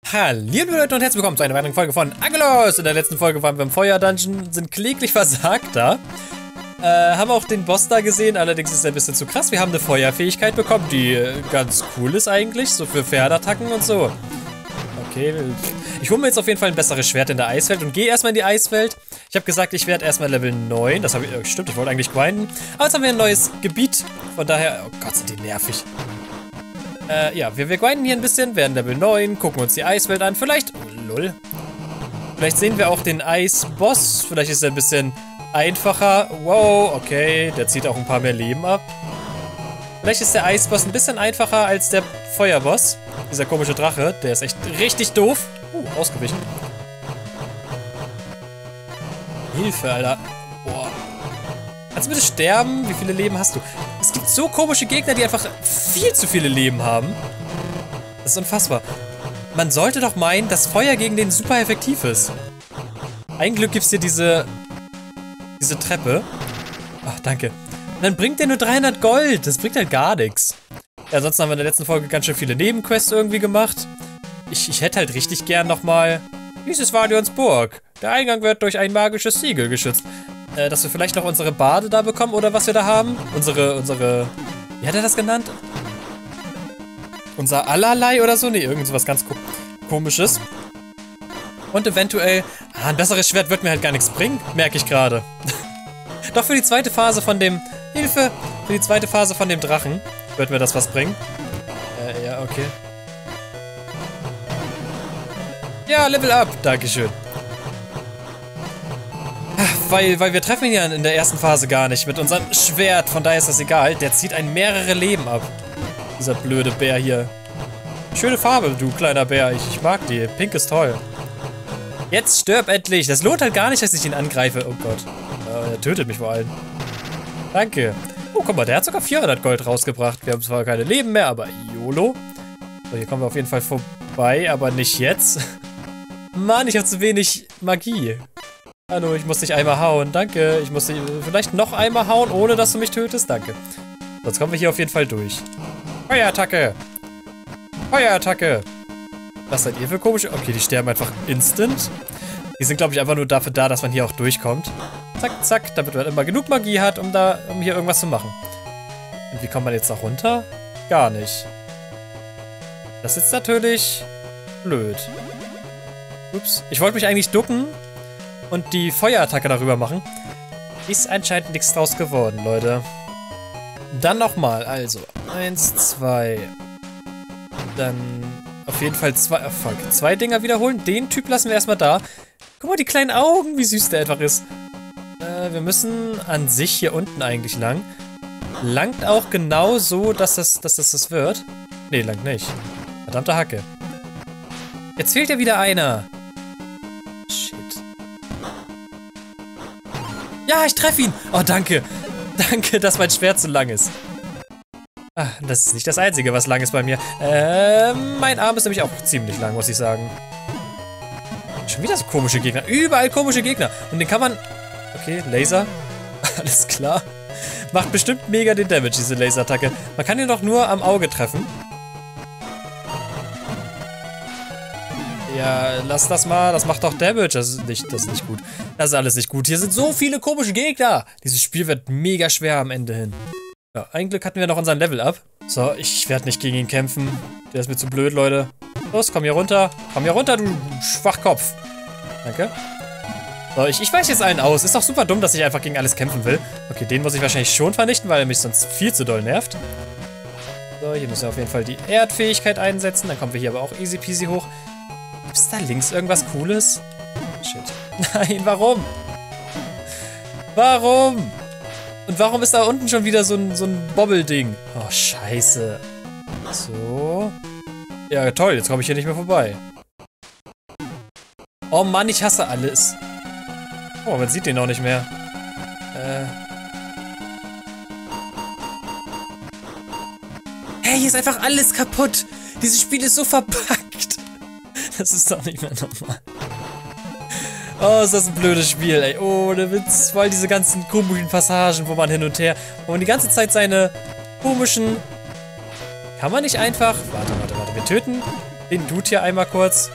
Hallo Leute und herzlich willkommen zu einer weiteren Folge von Angelos. In der letzten Folge waren wir im Feuer-Dungeon, sind kläglich versagt da. Haben auch den Boss da gesehen, allerdings ist er ein bisschen zu krass. Wir haben eine Feuerfähigkeit bekommen, die ganz cool ist eigentlich, so für Pferdattacken und so. Okay, ich hole mir jetzt auf jeden Fall ein besseres Schwert in der Eiswelt und gehe erstmal in die Eiswelt. Ich habe gesagt, ich werde erstmal Level 9, das habe ich, stimmt, ich wollte eigentlich grinden. Aber jetzt haben wir ein neues Gebiet, von daher, oh Gott, sind die nervig. Ja, wir grinden hier ein bisschen, werden Level 9, gucken uns die Eiswelt an. Vielleicht, oh, lol. Vielleicht sehen wir auch den Eisboss. Vielleicht ist er ein bisschen einfacher. Wow, okay, der zieht auch ein paar mehr Leben ab. Vielleicht ist der Eisboss ein bisschen einfacher als der Feuerboss. Dieser komische Drache, der ist echt richtig doof. Ausgewichen. Hilfe, Alter. Boah. Kannst du bitte sterben? Wie viele Leben hast du? Es gibt so komische Gegner, die einfach viel zu viele Leben haben. Das ist unfassbar. Man sollte doch meinen, dass Feuer gegen den super effektiv ist. Ein Glück gibt es dir diese Treppe. Ach, danke. Und dann bringt der nur 300 Gold. Das bringt halt gar nichts. Ja, ansonsten haben wir in der letzten Folge ganz schön viele Nebenquests irgendwie gemacht. Ich hätte halt richtig gern nochmal... Dies ist Valions Burg. Der Eingang wird durch ein magisches Siegel geschützt. Dass wir vielleicht noch unsere Bade da bekommen oder was wir da haben. Unsere... Wie hat er das genannt? Unser Allerlei oder so? Nee, irgend sowas ganz komisches. Und eventuell... ein besseres Schwert wird mir halt gar nichts bringen. Merke ich gerade. Doch für die zweite Phase von dem... Hilfe! Für die zweite Phase von dem Drachen wird mir das was bringen. Ja, okay. Ja, Level up. Dankeschön. Weil wir treffen ihn ja in der ersten Phase gar nicht mit unserem Schwert. Von daher ist das egal. Der zieht einen mehrere Leben ab. Dieser blöde Bär hier. Schöne Farbe, du kleiner Bär. Ich mag die. Pink ist toll. Jetzt stirb endlich. Das lohnt halt gar nicht, dass ich ihn angreife. Oh Gott. Er tötet mich vor allem. Danke. Oh, guck mal, der hat sogar 400 Gold rausgebracht. Wir haben zwar keine Leben mehr, aber YOLO. So, hier kommen wir auf jeden Fall vorbei, aber nicht jetzt. Mann, ich habe zu wenig Magie. Hallo, ich muss dich einmal hauen. Danke. Ich muss dich vielleicht noch einmal hauen, ohne dass du mich tötest. Danke. Sonst kommen wir hier auf jeden Fall durch. Feuerattacke. Feuerattacke. Was seid ihr für komische... Okay, die sterben einfach instant. Die sind, glaube ich, einfach nur dafür da, dass man hier auch durchkommt. Zack, zack, damit man immer genug Magie hat, um hier irgendwas zu machen. Und wie kommt man jetzt da runter? Gar nicht. Das ist natürlich blöd. Ups. Ich wollte mich eigentlich ducken und die Feuerattacke darüber machen. Ist anscheinend nichts draus geworden, Leute. Dann nochmal, also. 1, 2. Dann auf jeden Fall 2. Oh, fuck. 2 Dinger wiederholen. Den Typ lassen wir erstmal da. Guck mal, die kleinen Augen, wie süß der einfach ist. Wir müssen an sich hier unten eigentlich lang. Langt auch genau so, dass das wird. Nee, langt nicht. Verdammte Hacke. Jetzt fehlt ja wieder einer. Shit. Ja, ich treffe ihn. Oh, danke. Danke, dass mein Schwert so lang ist. Ah, das ist nicht das Einzige, was lang ist bei mir. Mein Arm ist nämlich auch ziemlich lang, muss ich sagen. Schon wieder so komische Gegner. Überall komische Gegner. Und den kann man... Okay, Laser. Alles klar. Macht bestimmt mega den Damage, diese Laserattacke. Man kann ihn doch nur am Auge treffen. Ja, lass das mal. Das macht doch Damage. Das ist nicht gut. Das ist alles nicht gut. Hier sind so viele komische Gegner. Dieses Spiel wird mega schwer am Ende hin. Ja, ein Glück hatten wir noch unseren Level up. So, ich werde nicht gegen ihn kämpfen. Der ist mir zu blöd, Leute. Los, komm hier runter. Komm hier runter, du Schwachkopf. Danke. So, ich weiche jetzt einen aus. Ist doch super dumm, dass ich einfach gegen alles kämpfen will. Okay, den muss ich wahrscheinlich schon vernichten, weil er mich sonst viel zu doll nervt. So, hier müssen wir auf jeden Fall die Erdfähigkeit einsetzen. Dann kommen wir hier aber auch easy peasy hoch. Gibt es da links irgendwas Cooles? Shit. Nein, warum? Warum? Und warum ist da unten schon wieder so ein Bobbelding? Oh, scheiße. So. Ja, toll. Jetzt komme ich hier nicht mehr vorbei. Oh Mann, ich hasse alles. Oh, man sieht den auch nicht mehr. Hey, hier ist einfach alles kaputt. Dieses Spiel ist so verpackt. Das ist doch nicht mehr normal. Oh, ist das ein blödes Spiel, ey. Ohne Witz. Weil diese ganzen komischen Passagen, wo man hin und her... Wo man die ganze Zeit seine komischen... Kann man nicht einfach... Warte. Wir töten den Dude hier einmal kurz.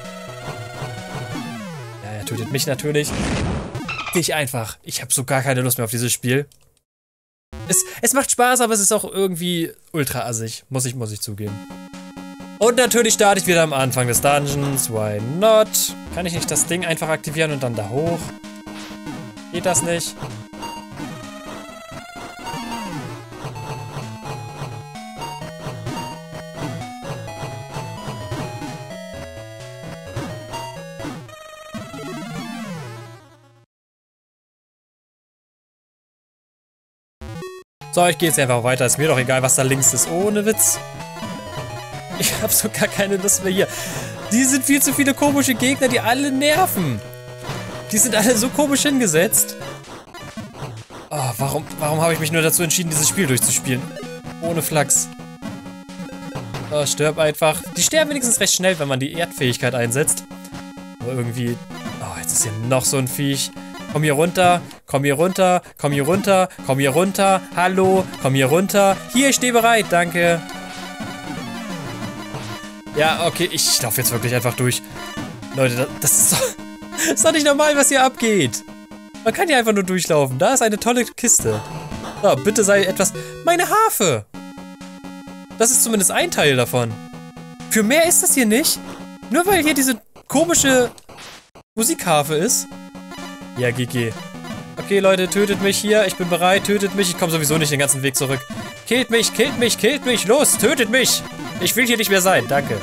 Ja, er tötet mich natürlich. Nicht einfach. Ich habe so gar keine Lust mehr auf dieses Spiel. Es macht Spaß, aber es ist auch irgendwie ultra assig. Muss ich zugeben. Und natürlich starte ich wieder am Anfang des Dungeons. Why not? Kann ich nicht das Ding einfach aktivieren und dann da hoch? Geht das nicht? So, ich gehe jetzt einfach weiter. Ist mir doch egal, was da links ist. Ohne Witz. Ich habe so gar keine Lust mehr hier. Die sind viel zu viele komische Gegner, die alle nerven. Die sind alle so komisch hingesetzt. Oh, warum habe ich mich nur dazu entschieden, dieses Spiel durchzuspielen? Ohne Flachs. Oh, stirb einfach. Die sterben wenigstens recht schnell, wenn man die Erdfähigkeit einsetzt. Aber irgendwie... Oh, jetzt ist hier noch so ein Viech. Komm hier runter, komm hier runter, komm hier runter, komm hier runter. Hallo, komm hier runter. Hier, ich stehe bereit, danke. Ja, okay, ich laufe jetzt wirklich einfach durch. Leute, das ist doch nicht normal, was hier abgeht. Man kann hier einfach nur durchlaufen. Da ist eine tolle Kiste. So, bitte sei etwas... Meine Harfe! Das ist zumindest ein Teil davon. Für mehr ist das hier nicht. Nur weil hier diese komische Musikharfe ist. Ja, GG. Okay, Leute, tötet mich hier. Ich bin bereit, tötet mich. Ich komme sowieso nicht den ganzen Weg zurück. Killt mich, killt mich, killt mich. Los, tötet mich. Ich will hier nicht mehr sein. Danke.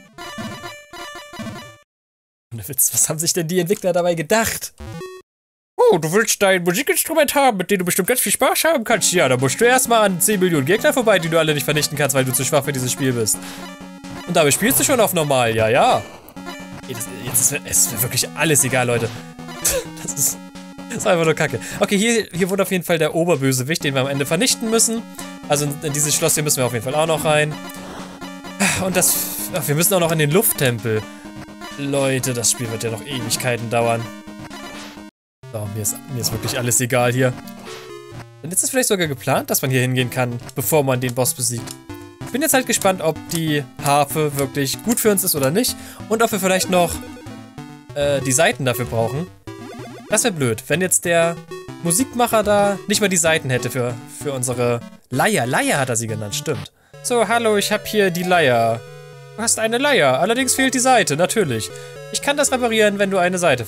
Ohne Witz, was haben sich denn die Entwickler dabei gedacht? Oh, du willst dein Musikinstrument haben, mit dem du bestimmt ganz viel Spaß haben kannst. Ja, da musst du erstmal an 10 Millionen Gegner vorbei, die du alle nicht vernichten kannst, weil du zu schwach für dieses Spiel bist. Und dabei spielst du schon auf normal, ja, ja. Jetzt ist mir wirklich alles egal, Leute. Das ist einfach nur Kacke. Okay, hier wurde auf jeden Fall der Oberbösewicht, den wir am Ende vernichten müssen. Also in dieses Schloss hier müssen wir auf jeden Fall auch noch rein. Und wir müssen auch noch in den Lufttempel. Leute, das Spiel wird ja noch Ewigkeiten dauern. So, mir ist wirklich alles egal hier. Und jetzt ist vielleicht sogar geplant, dass man hier hingehen kann, bevor man den Boss besiegt. Ich bin jetzt halt gespannt, ob die Harfe wirklich gut für uns ist oder nicht. Und ob wir vielleicht noch die Saiten dafür brauchen. Das wäre blöd, wenn jetzt der Musikmacher da nicht mal die Saiten hätte für unsere Leier. Leier hat er sie genannt, stimmt. So, hallo, ich habe hier die Leier. Du hast eine Leier, allerdings fehlt die Saite, natürlich. Ich kann das reparieren, wenn du eine Saite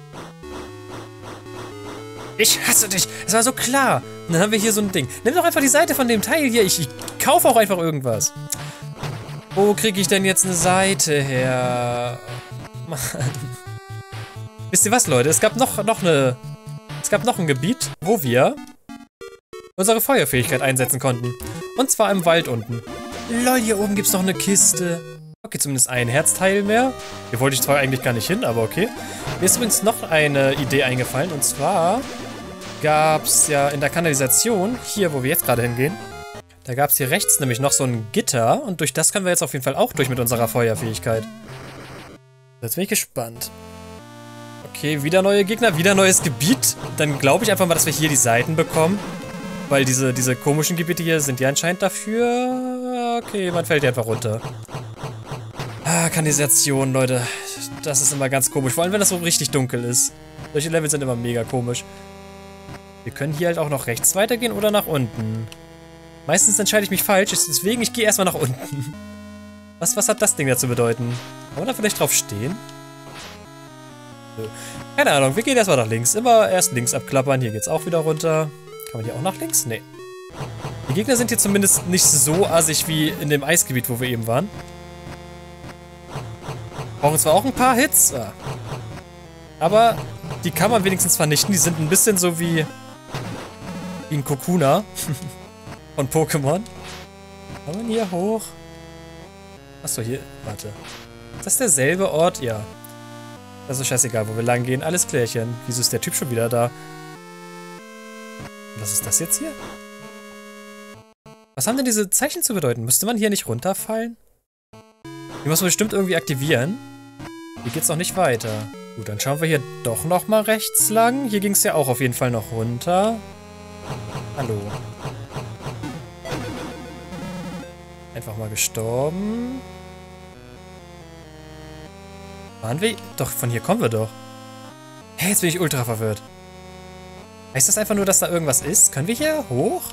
Ich hasse dich, es war so klar. Und dann haben wir hier so ein Ding. Nimm doch einfach die Seite von dem Teil hier, ich kaufe auch einfach irgendwas. Wo kriege ich denn jetzt eine Seite her? Mann. Wisst ihr was, Leute? Es gab noch ein Gebiet, wo wir unsere Feuerfähigkeit einsetzen konnten. Und zwar im Wald unten. Lol, hier oben gibt es noch eine Kiste. Okay, zumindest ein Herzteil mehr. Hier wollte ich zwar eigentlich gar nicht hin, aber okay. Mir ist übrigens noch eine Idee eingefallen. Und zwar gab es ja in der Kanalisation, hier wo wir jetzt gerade hingehen, da gab es hier rechts nämlich noch so ein Gitter. Und durch das können wir jetzt auf jeden Fall auch durch mit unserer Feuerfähigkeit. Jetzt bin ich gespannt. Okay, wieder neue Gegner, wieder neues Gebiet. Dann glaube ich einfach mal, dass wir hier die Seiten bekommen. Weil diese komischen Gebiete hier sind ja anscheinend dafür... Okay, man fällt ja einfach runter. Ah, Kanalisation, Leute. Das ist immer ganz komisch. Vor allem, wenn das so richtig dunkel ist. Solche Level sind immer mega komisch. Wir können hier halt auch noch rechts weitergehen oder nach unten. Meistens entscheide ich mich falsch, deswegen ich gehe erstmal nach unten. Was hat das Ding da zu bedeuten? Kann man da vielleicht drauf stehen? Keine Ahnung, wir gehen erstmal nach links. Immer erst links abklappern. Hier geht's auch wieder runter. Kann man hier auch nach links? Nee. Die Gegner sind hier zumindest nicht so assig wie in dem Eisgebiet, wo wir eben waren. Brauchen zwar auch ein paar Hits, aber die kann man wenigstens vernichten. Die sind ein bisschen so wie ein Kokuna von Pokémon. Kann man hier hoch? Achso, hier, warte. Ist das derselbe Ort? Ja. Das ist scheißegal, wo wir lang gehen. Alles klärchen. Wieso ist der Typ schon wieder da? Was ist das jetzt hier? Was haben denn diese Zeichen zu bedeuten? Müsste man hier nicht runterfallen? Die muss man bestimmt irgendwie aktivieren. Hier geht's noch nicht weiter. Gut, dann schauen wir hier doch noch mal rechts lang. Hier ging es ja auch auf jeden Fall noch runter. Hallo. Einfach mal gestorben. Waren wir? Doch, von hier kommen wir doch. Hey, jetzt bin ich ultra verwirrt. Heißt das einfach nur, dass da irgendwas ist? Können wir hier hoch?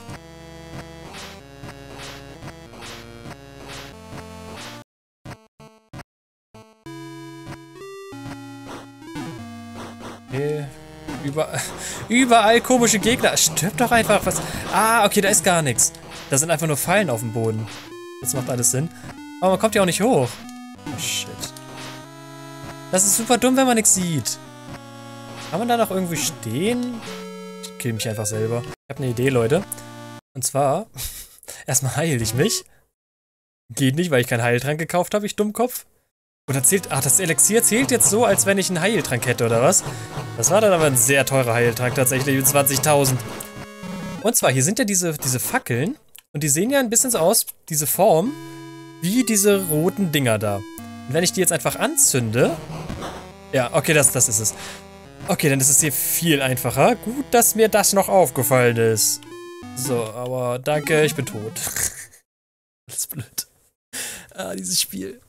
Okay. Überall komische Gegner. Stirb doch einfach. Was? Ah, okay, da ist gar nichts. Da sind einfach nur Fallen auf dem Boden. Jetzt macht alles Sinn. Aber man kommt ja auch nicht hoch. Oh, shit. Das ist super dumm, wenn man nichts sieht. Kann man da noch irgendwie stehen? Ich kill mich einfach selber. Ich habe eine Idee, Leute. Und zwar, erstmal heile ich mich. Geht nicht, weil ich keinen Heiltrank gekauft habe, ich Dummkopf. Oder zählt, ach, das Elixier zählt jetzt so, als wenn ich einen Heiltrank hätte, oder was? Das war dann aber ein sehr teurer Heiltrank, tatsächlich, mit 20.000. Und zwar, hier sind ja diese Fackeln. Und die sehen ja ein bisschen so aus, diese Form, wie diese roten Dinger da. Und wenn ich die jetzt einfach anzünde... Ja, okay, das ist es. Okay, dann ist es hier viel einfacher. Gut, dass mir das noch aufgefallen ist. So, aber danke, ich bin tot. Das ist blöd. Ah, dieses Spiel.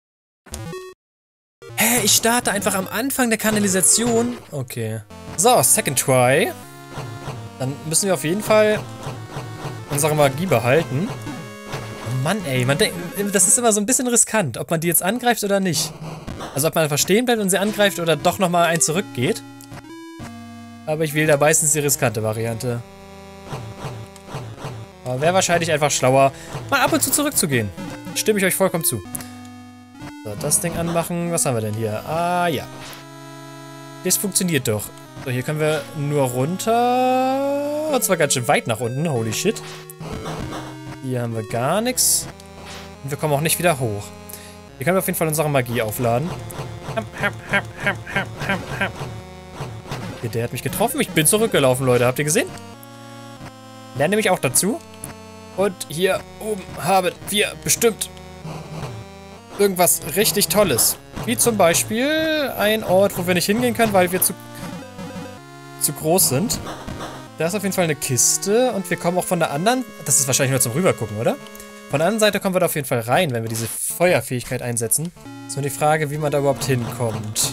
Hä, ich starte einfach am Anfang der Kanalisation. Okay. So, second try. Dann müssen wir auf jeden Fall unsere Magie behalten. Oh Mann, ey, das ist immer so ein bisschen riskant, ob man die jetzt angreift oder nicht. Also ob man einfach stehen bleibt und sie angreift oder doch nochmal ein zurückgeht. Aber ich wähle da meistens die riskante Variante. Aber wäre wahrscheinlich einfach schlauer, mal ab und zu zurückzugehen. Stimme ich euch vollkommen zu. So, das Ding anmachen. Was haben wir denn hier? Ah, ja. Das funktioniert doch. So, hier können wir nur runter. Und zwar ganz schön weit nach unten. Holy shit. Hier haben wir gar nichts. Und wir kommen auch nicht wieder hoch. Hier können wir auf jeden Fall unsere Magie aufladen. Hier, der hat mich getroffen. Ich bin zurückgelaufen, Leute. Habt ihr gesehen? Lerne nämlich auch dazu. Und hier oben haben wir bestimmt irgendwas richtig Tolles. Wie zum Beispiel ein Ort, wo wir nicht hingehen können, weil wir zu groß sind. Da ist auf jeden Fall eine Kiste und wir kommen auch von der anderen... Das ist wahrscheinlich nur zum Rübergucken, oder? Von der anderen Seite kommen wir da auf jeden Fall rein, wenn wir diese Feuerfähigkeit einsetzen. Ist nur die Frage, wie man da überhaupt hinkommt.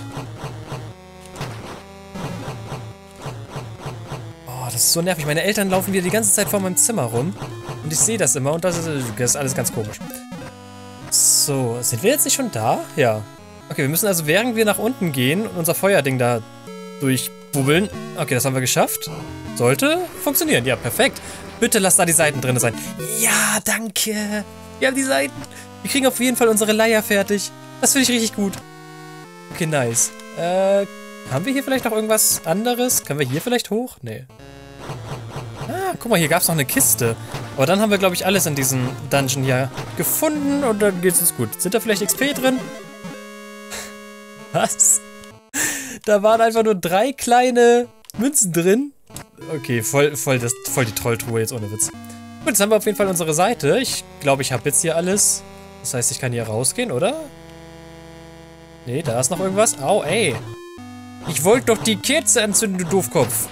Oh, das ist so nervig. Meine Eltern laufen wieder die ganze Zeit vor meinem Zimmer rum. Und ich sehe das immer und das ist alles ganz komisch. So, sind wir jetzt nicht schon da? Ja. Okay, wir müssen also, während wir nach unten gehen, unser Feuerding da durchbubbeln. Okay, das haben wir geschafft. Sollte funktionieren. Ja, perfekt. Bitte lass da die Seiten drin sein. Ja, danke. Wir haben die Seiten. Wir kriegen auf jeden Fall unsere Leier fertig. Das finde ich richtig gut. Okay, nice. Haben wir hier vielleicht noch irgendwas anderes? Können wir hier vielleicht hoch? Nee. Ah, guck mal, hier gab es noch eine Kiste. Aber dann haben wir, glaube ich, alles in diesem Dungeon hier gefunden und dann geht es uns gut. Sind da vielleicht XP drin? Was? Da waren einfach nur 3 kleine Münzen drin. Okay, voll die Trolltruhe jetzt, ohne Witz. Gut, jetzt haben wir auf jeden Fall unsere Seite. Ich glaube, ich habe jetzt hier alles. Das heißt, ich kann hier rausgehen, oder? Nee, da ist noch irgendwas. Au, ey. Ich wollte doch die Kerze anzünden, du Doofkopf.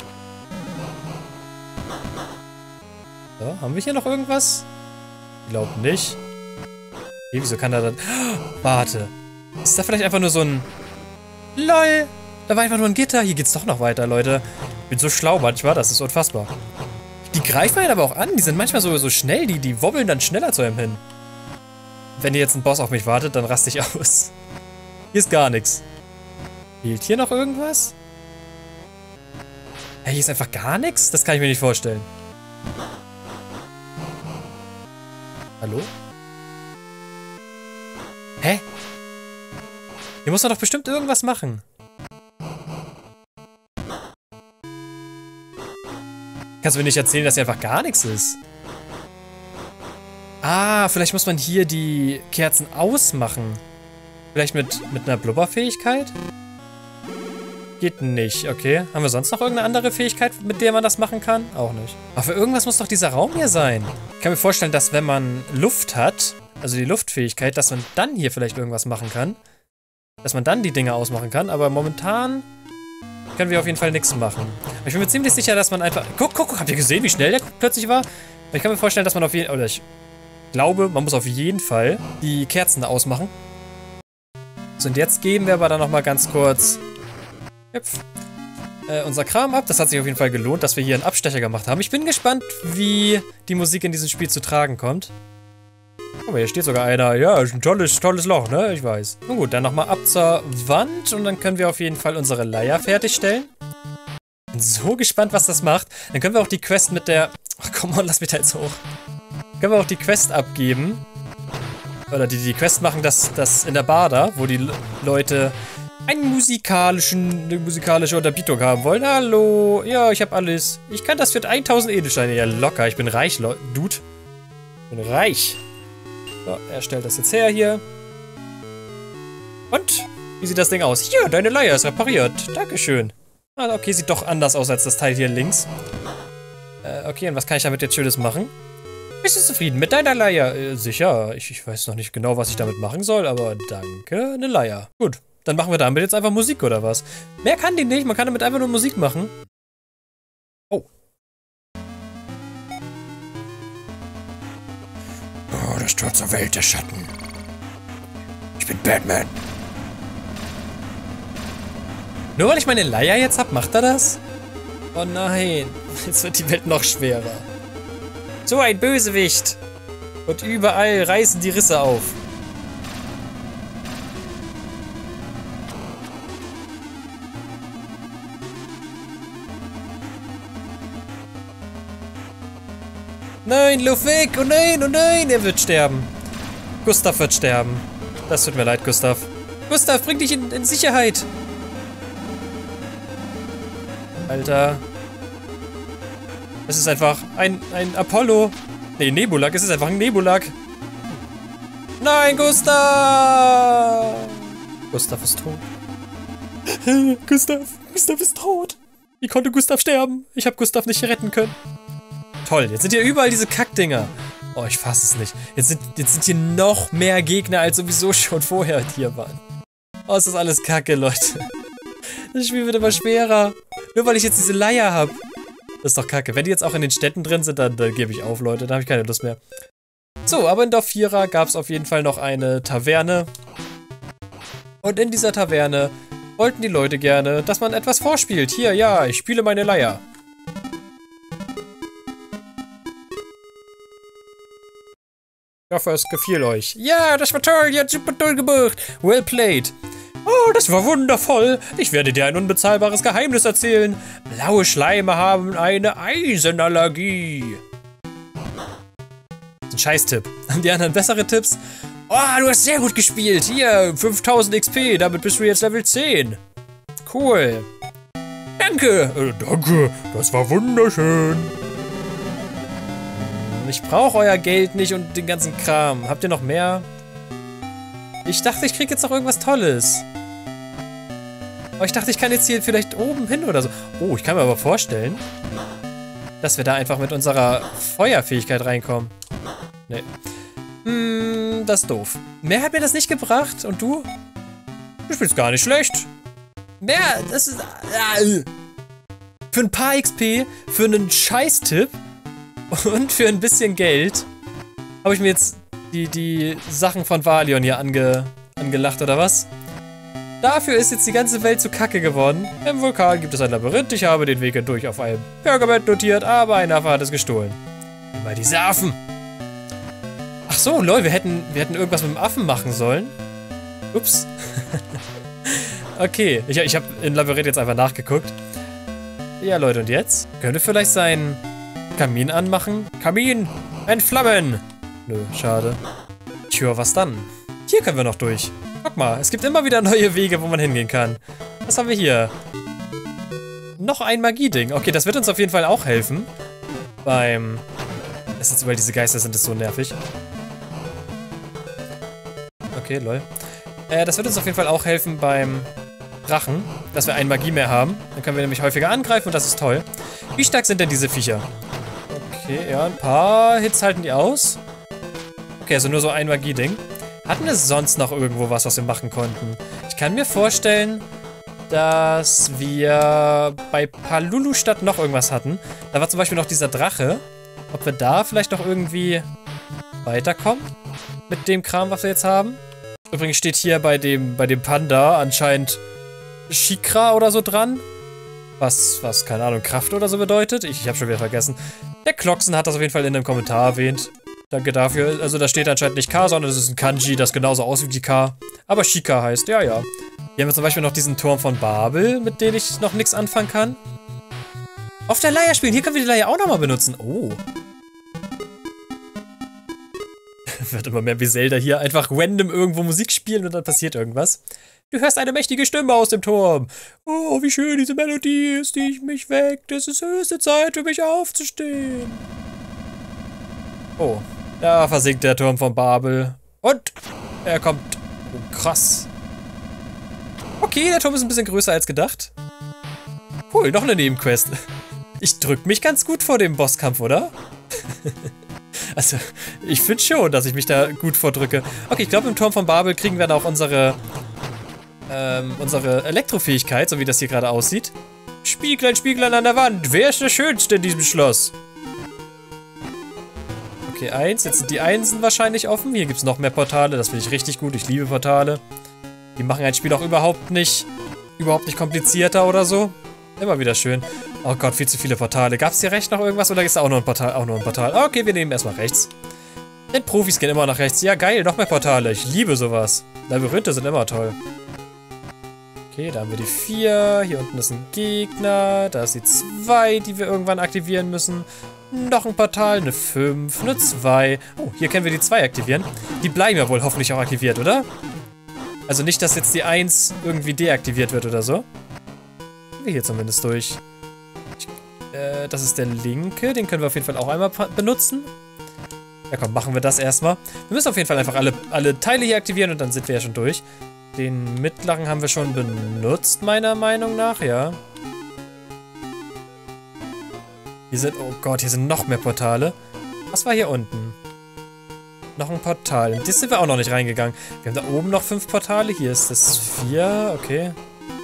So, haben wir hier noch irgendwas? Ich glaube nicht. Okay, wieso kann er dann... Warte. Ist da vielleicht einfach nur so ein... LOL! Da war einfach nur ein Gitter. Hier geht's doch noch weiter, Leute. Ich bin so schlau manchmal, das ist unfassbar. Die greifen einen aber auch an. Die sind manchmal so schnell. Die wobbeln dann schneller zu einem hin. Wenn hier jetzt ein Boss auf mich wartet, dann raste ich aus. Hier ist gar nichts. Fehlt hier noch irgendwas? Hey, hier ist einfach gar nichts? Das kann ich mir nicht vorstellen. Hallo? Hä? Hier muss man doch bestimmt irgendwas machen. Kannst du mir nicht erzählen, dass hier einfach gar nichts ist? Ah, vielleicht muss man hier die Kerzen ausmachen. Vielleicht mit einer Blubberfähigkeit? Geht nicht, okay. Haben wir sonst noch irgendeine andere Fähigkeit, mit der man das machen kann? Auch nicht. Aber für irgendwas muss doch dieser Raum hier sein. Ich kann mir vorstellen, dass wenn man Luft hat, also die Luftfähigkeit, dass man dann hier vielleicht irgendwas machen kann. Dass man dann die Dinge ausmachen kann, aber momentan können wir auf jeden Fall nichts machen. Aber ich bin mir ziemlich sicher, dass man einfach... Guck, habt ihr gesehen, wie schnell der plötzlich war? Ich kann mir vorstellen, dass man auf jeden Fall... Oder ich glaube, man muss auf jeden Fall die Kerzen da ausmachen. So, und jetzt geben wir aber dann nochmal ganz kurz unser Kram ab. Das hat sich auf jeden Fall gelohnt, dass wir hier einen Abstecher gemacht haben. Ich bin gespannt, wie die Musik in diesem Spiel zu tragen kommt. Guck mal, hier steht sogar einer. Ja, ist ein tolles Loch, ne? Ich weiß. Nun gut, dann nochmal ab zur Wand und dann können wir auf jeden Fall unsere Leier fertigstellen. Bin so gespannt, was das macht. Dann können wir auch die Quest mit der... Ach, komm on, lass mich da jetzt hoch. Können wir auch die Quest abgeben. Oder die Quest machen, das in der Bar da, wo die Leute eine musikalische Unterbietung haben wollen. Hallo, ja, ich habe alles. Ich kann das für 1000 Edelsteine. Ja, locker, ich bin reich, Dude. Ich bin reich. So, er stellt das jetzt her hier. Und? Wie sieht das Ding aus? Hier, deine Leier ist repariert. Dankeschön. Ah, okay, sieht doch anders aus als das Teil hier links. Okay, und was kann ich damit jetzt Schönes machen? Bist du zufrieden mit deiner Leier? Sicher, ich weiß noch nicht genau, was ich damit machen soll, aber danke, eine Leier. Gut, dann machen wir damit jetzt einfach Musik, oder was? Mehr kann die nicht, man kann damit einfach nur Musik machen. Oh. Oh, das Tor zur Welt der Schatten. Ich bin Batman. Nur weil ich meine Leier jetzt hab, macht er das? Oh nein, jetzt wird die Welt noch schwerer. So ein Bösewicht. Und überall reißen die Risse auf. Nein, lauf weg! Oh nein, er wird sterben. Gustav wird sterben. Das tut mir leid, Gustav. Gustav, bring dich in Sicherheit. Alter. Es ist einfach ein Apollo. Nee, Nebulak. Es ist einfach ein Nebulak. Nein, Gustav! Gustav ist tot. Gustav ist tot. Wie konnte Gustav sterben? Ich habe Gustav nicht retten können. Toll, jetzt sind hier überall diese Kackdinger. Oh, ich fasse es nicht. Jetzt sind hier noch mehr Gegner, als sowieso schon vorher hier waren. Oh, ist das alles Kacke, Leute. Das Spiel wird immer schwerer. Nur weil ich jetzt diese Leier habe. Das ist doch kacke. Wenn die jetzt auch in den Städten drin sind, dann gebe ich auf, Leute. Dann habe ich keine Lust mehr. So, aber in Dorf 4 gab es auf jeden Fall noch eine Taverne. Und in dieser Taverne wollten die Leute gerne, dass man etwas vorspielt. Hier, ja, ich spiele meine Leier. Ich hoffe, es gefiel euch. Ja, das war toll. Ihr habt super toll gemacht. Well played. Oh, das war wundervoll. Ich werde dir ein unbezahlbares Geheimnis erzählen. Blaue Schleime haben eine Eisenallergie. Das ist ein Scheiß-Tipp. Haben die anderen bessere Tipps? Oh, du hast sehr gut gespielt. Hier, 5000 XP. Damit bist du jetzt Level 10. Cool. Danke. Danke. Das war wunderschön. Ich brauche euer Geld nicht und den ganzen Kram. Habt ihr noch mehr? Ich dachte, ich krieg jetzt noch irgendwas Tolles. Aber ich dachte, ich kann jetzt hier vielleicht oben hin oder so. Oh, ich kann mir aber vorstellen, dass wir da einfach mit unserer Feuerfähigkeit reinkommen. Nee. Das ist doof. Mehr hat mir das nicht gebracht. Und du? Du spielst gar nicht schlecht. Mehr, das ist... Für ein paar XP, für einen Scheiß-Tipp und für ein bisschen Geld habe ich mir jetzt die Sachen von Valion hier angelacht, oder was? Dafür ist jetzt die ganze Welt zu Kacke geworden. Im Vulkan gibt es ein Labyrinth. Ich habe den Weg hindurch auf einem Pergament notiert, aber ein Affe hat es gestohlen. Immer diese Affen. Ach so, lol, wir hätten irgendwas mit dem Affen machen sollen. Ups. Okay, ich habe im Labyrinth jetzt einfach nachgeguckt. Ja, Leute, und jetzt? Könnte vielleicht sein Kamin anmachen? Kamin! Entflammen! Nö, schade. Tja, was dann? Hier können wir noch durch. Guck mal, es gibt immer wieder neue Wege, wo man hingehen kann. Was haben wir hier? Noch ein Magieding. Okay, das wird uns auf jeden Fall auch helfen. Beim... Das ist jetzt, weil diese Geister sind, ist so nervig. Okay, lol. Das wird uns auf jeden Fall auch helfen beim Drachen, dass wir eine Magie mehr haben. Dann können wir nämlich häufiger angreifen und das ist toll. Wie stark sind denn diese Viecher? Okay, ja, ein paar Hits halten die aus. Okay, also nur so ein Magieding. Hatten wir sonst noch irgendwo was wir machen konnten? Ich kann mir vorstellen, dass wir bei Palulu-Stadt noch irgendwas hatten. Da war zum Beispiel noch dieser Drache. Ob wir da vielleicht noch irgendwie weiterkommen? Mit dem Kram, was wir jetzt haben? Übrigens steht hier bei dem Panda anscheinend Shikra oder so dran. Was, keine Ahnung, Kraft oder so bedeutet. Ich habe schon wieder vergessen. Der Kloxen hat das auf jeden Fall in einem Kommentar erwähnt. Danke dafür. Also da steht anscheinend nicht K, sondern es ist ein Kanji, das genauso aussieht wie die K. Aber Shika heißt, ja. Hier haben wir zum Beispiel noch diesen Turm von Babel, mit dem ich noch nichts anfangen kann. Auf der Leier spielen. Hier können wir die Leier auch nochmal benutzen. Oh. Wird immer mehr wie Zelda hier. Einfach random irgendwo Musik spielen und dann passiert irgendwas. Du hörst eine mächtige Stimme aus dem Turm. Oh, wie schön diese Melodie ist, die mich weckt. Es ist höchste Zeit für mich aufzustehen. Oh, da versinkt der Turm von Babel. Und er kommt. Oh, krass. Okay, der Turm ist ein bisschen größer als gedacht. Cool, noch eine Nebenquest. Ich drück mich ganz gut vor dem Bosskampf, oder? Also, ich finde schon, dass ich mich da gut vordrücke. Okay, ich glaube, im Turm von Babel kriegen wir dann auch unsere Elektrofähigkeit, so wie das hier gerade aussieht. Spieglein, Spieglein an der Wand. Wer ist der Schönste in diesem Schloss? Okay, 1. Jetzt sind die Einsen wahrscheinlich offen. Hier gibt es noch mehr Portale. Das finde ich richtig gut. Ich liebe Portale. Die machen ein Spiel auch überhaupt nicht komplizierter oder so. Immer wieder schön. Oh Gott, viel zu viele Portale. Gab es hier rechts noch irgendwas oder ist da auch noch ein Portal? Auch noch ein Portal. Okay, wir nehmen erstmal rechts. Denn Profis gehen immer nach rechts. Ja, geil, noch mehr Portale. Ich liebe sowas. Labyrinthe sind immer toll. Okay, da haben wir die 4. Hier unten ist ein Gegner. Da ist die 2, die wir irgendwann aktivieren müssen. Noch ein Portal, eine 5, eine 2. Oh, hier können wir die 2 aktivieren. Die bleiben ja wohl hoffentlich auch aktiviert, oder? Also nicht, dass jetzt die 1 irgendwie deaktiviert wird oder so. Wir hier zumindest durch. Das ist der linke. Den können wir auf jeden Fall auch einmal benutzen. Ja komm, machen wir das erstmal. Wir müssen auf jeden Fall einfach alle Teile hier aktivieren und dann sind wir ja schon durch. Den mittleren haben wir schon benutzt, meiner Meinung nach, ja. Hier sind, oh Gott, hier sind noch mehr Portale. Was war hier unten? Noch ein Portal. In das sind wir auch noch nicht reingegangen. Wir haben da oben noch 5 Portale. Hier ist das 4, okay.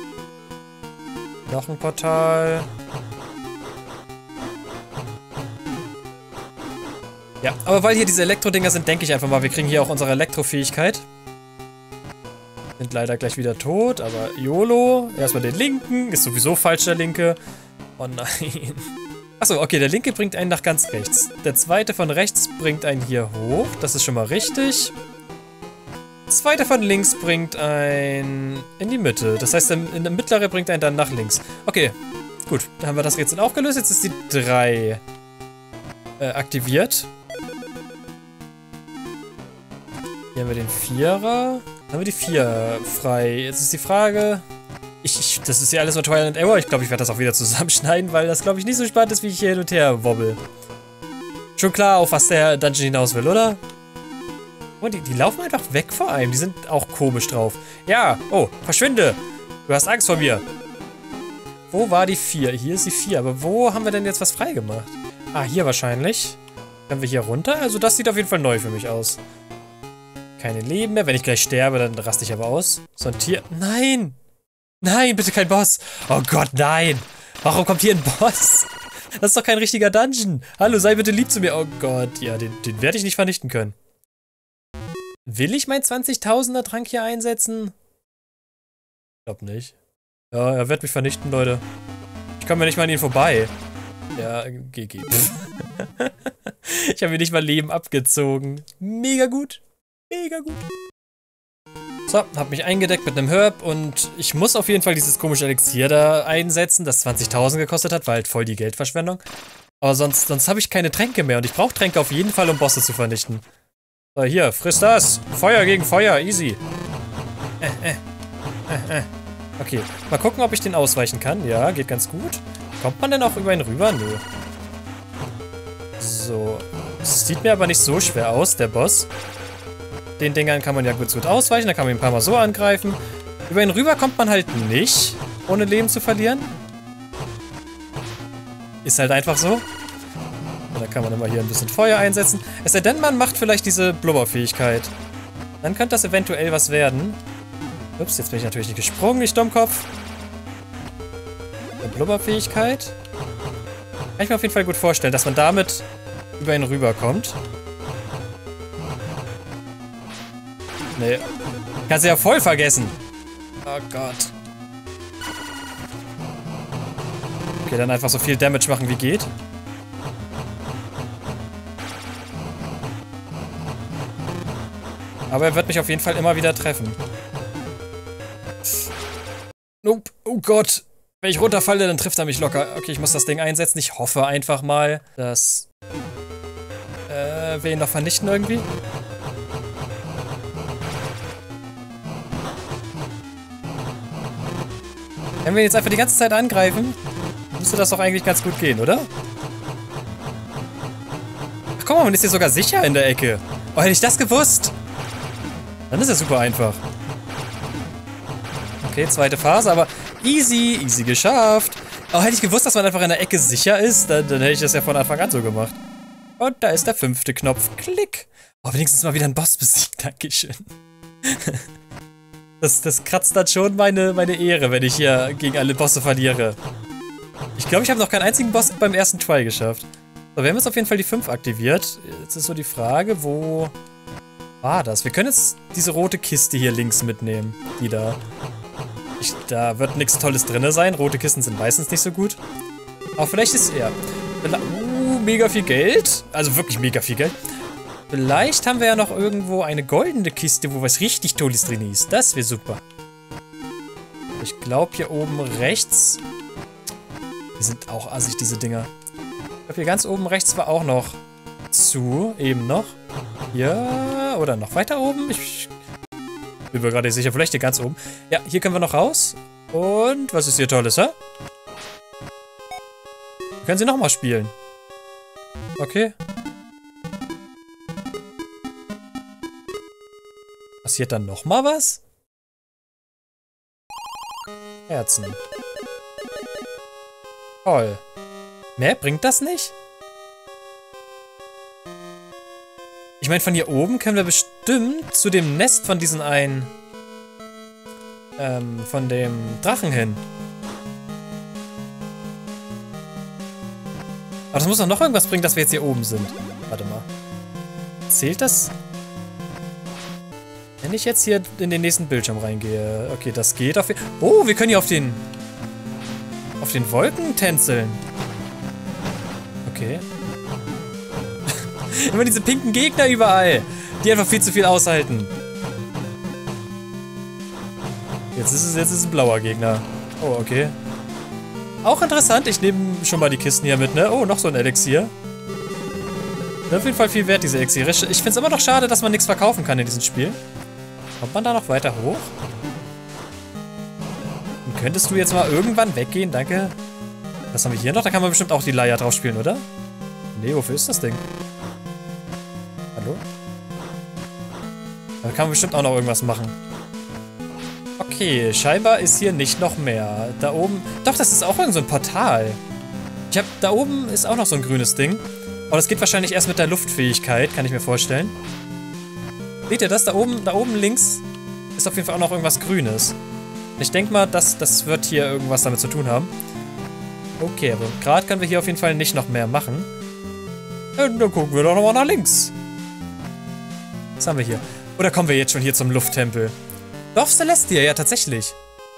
Noch ein Portal. Ja, aber weil hier diese Elektro-Dinger sind, denke ich einfach mal, wir kriegen hier auch unsere Elektrofähigkeit. Sind leider gleich wieder tot, aber YOLO. Erstmal den linken. Ist sowieso falsch, der linke. Oh nein. Achso, okay, der linke bringt einen nach ganz rechts. Der zweite von rechts bringt einen hier hoch. Das ist schon mal richtig. Der zweite von links bringt einen in die Mitte. Das heißt, der mittlere bringt einen dann nach links. Okay, gut. Dann haben wir das Rätsel auch gelöst. Jetzt ist die 3 aktiviert. Hier haben wir den 4er. Dann haben wir die 4 frei. Jetzt ist die Frage... das ist ja alles nur Trial and Error. Ich glaube, ich werde das auch wieder zusammenschneiden, weil das, glaube ich, nicht so spannend ist, wie ich hier hin und her wobbel. Schon klar, auf was der Dungeon hinaus will, oder? Oh, die laufen einfach weg vor einem. Die sind auch komisch drauf. Ja, oh, verschwinde. Du hast Angst vor mir. Wo war die 4? Hier ist die 4. Aber wo haben wir denn jetzt was freigemacht? Ah, hier wahrscheinlich. Können wir hier runter? Also das sieht auf jeden Fall neu für mich aus. Keine Leben mehr. Wenn ich gleich sterbe, dann raste ich aber aus. So ein Tier. Nein! Nein, bitte kein Boss. Oh Gott, nein. Warum kommt hier ein Boss? Das ist doch kein richtiger Dungeon. Hallo, sei bitte lieb zu mir. Oh Gott, ja, den werde ich nicht vernichten können. Will ich mein 20.000er Trank hier einsetzen? Ich glaube nicht. Ja, er wird mich vernichten, Leute. Ich komme ja nicht mal an ihn vorbei. Ja, GG. Ich habe mir nicht mal Leben abgezogen. Mega gut. Mega gut. So, hab mich eingedeckt mit einem Herb und ich muss auf jeden Fall dieses komische Elixier da einsetzen, das 20.000 gekostet hat, war halt voll die Geldverschwendung. Aber sonst habe ich keine Tränke mehr und ich brauche Tränke auf jeden Fall, um Bosse zu vernichten. So, hier, friss das. Feuer gegen Feuer, easy. Okay, mal gucken, ob ich den ausweichen kann. Ja, geht ganz gut. Kommt man denn auch über ihn rüber? Nö. So, es sieht mir aber nicht so schwer aus, der Boss. Den Dingern kann man ja gut ausweichen, da kann man ihn ein paar Mal so angreifen. Über ihn rüber kommt man halt nicht, ohne Leben zu verlieren. Ist halt einfach so. Und da kann man immer hier ein bisschen Feuer einsetzen. Es sei denn, man macht vielleicht diese Blubberfähigkeit. Dann könnte das eventuell was werden. Ups, jetzt bin ich natürlich nicht gesprungen, ich Dummkopf. Eine Blubberfähigkeit. Kann ich mir auf jeden Fall gut vorstellen, dass man damit über ihn rüberkommt. Nee. Kannst du ja voll vergessen. Oh Gott. Okay, dann einfach so viel Damage machen wie geht. Aber er wird mich auf jeden Fall immer wieder treffen. Nope. Oh Gott. Wenn ich runterfalle, dann trifft er mich locker. Okay, ich muss das Ding einsetzen. Ich hoffe einfach mal, dass wir ihn noch vernichten irgendwie. Wenn wir ihn jetzt einfach die ganze Zeit angreifen, müsste das doch eigentlich ganz gut gehen, oder? Ach guck mal, man ist hier sogar sicher in der Ecke. Oh, hätte ich das gewusst. Dann ist es super einfach. Okay, zweite Phase, aber easy, easy geschafft. Oh, hätte ich gewusst, dass man einfach in der Ecke sicher ist, dann hätte ich das ja von Anfang an so gemacht. Und da ist der 5. Knopf. Klick. Oh, wenigstens mal wieder ein Boss besiegt. Dankeschön. Das kratzt dann schon meine Ehre, wenn ich hier gegen alle Bosse verliere. Ich glaube, ich habe noch keinen einzigen Boss beim ersten Try geschafft. So, wir haben jetzt auf jeden Fall die 5 aktiviert. Jetzt ist so die Frage, wo war das? Wir können jetzt diese rote Kiste hier links mitnehmen. Die da. Da wird nichts Tolles drin sein. Rote Kisten sind meistens nicht so gut. Aber vielleicht ist er. Mega viel Geld. Also wirklich mega viel Geld. Vielleicht haben wir ja noch irgendwo eine goldene Kiste, wo was richtig Tolles drin ist. Das wäre super. Ich glaube, hier oben rechts. Die sind auch assig, diese Dinger. Ich glaube, hier ganz oben rechts war auch noch zu. Eben noch. Ja, oder noch weiter oben. Ich bin mir gerade nicht sicher. Vielleicht hier ganz oben. Ja, hier können wir noch raus. Und was ist hier Tolles, hä? Wir können sie nochmal spielen. Okay. Passiert dann nochmal was? Herzen. Toll. Mehr bringt das nicht? Ich meine, von hier oben können wir bestimmt zu dem Nest von diesen einen... von dem Drachen hin. Aber das muss doch noch irgendwas bringen, dass wir jetzt hier oben sind. Warte mal. Zählt das? Wenn ich jetzt hier in den nächsten Bildschirm reingehe. Okay, das geht auf... Oh, wir können hier auf den Wolken tänzeln. Okay. Immer diese pinken Gegner überall, die einfach viel zu viel aushalten. Jetzt ist es ein blauer Gegner. Oh, okay. Auch interessant, ich nehme schon mal die Kisten hier mit, ne? Oh, noch so ein Elixier. Auf jeden Fall viel wert, diese Elixiere. Ich finde es immer noch schade, dass man nichts verkaufen kann in diesem Spiel. Kommt man da noch weiter hoch? Und könntest du jetzt mal irgendwann weggehen? Danke. Was haben wir hier noch? Da kann man bestimmt auch die Leier drauf spielen, oder? Nee, wofür ist das Ding? Hallo? Da kann man bestimmt auch noch irgendwas machen. Okay, scheinbar ist hier nicht noch mehr. Da oben... Doch, das ist auch irgend so ein Portal. Da oben ist auch noch so ein grünes Ding. Aber das geht wahrscheinlich erst mit der Luftfähigkeit, kann ich mir vorstellen. Seht ihr das? Da oben links ist auf jeden Fall auch noch irgendwas Grünes. Ich denke mal, das wird hier irgendwas damit zu tun haben. Okay, aber gerade können wir hier auf jeden Fall nicht noch mehr machen. Und dann gucken wir doch nochmal nach links. Was haben wir hier? Oder kommen wir jetzt schon hier zum Lufttempel? Dorf Celestia, ja tatsächlich.